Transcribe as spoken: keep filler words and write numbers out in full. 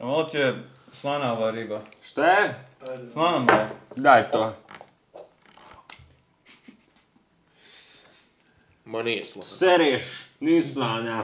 Вот тебе слоновая рыба. Что? Слоновая. Дай то. Monien slana. Сереж, не слона.